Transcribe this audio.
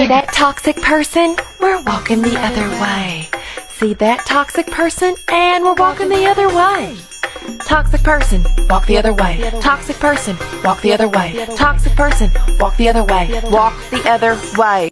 that toxic person? We're walking the other way. See that toxic person? And we're walking the other way. Toxic person, walk the other way. Toxic person, walk the other way. Toxic person, walk the other way. Walk the other way.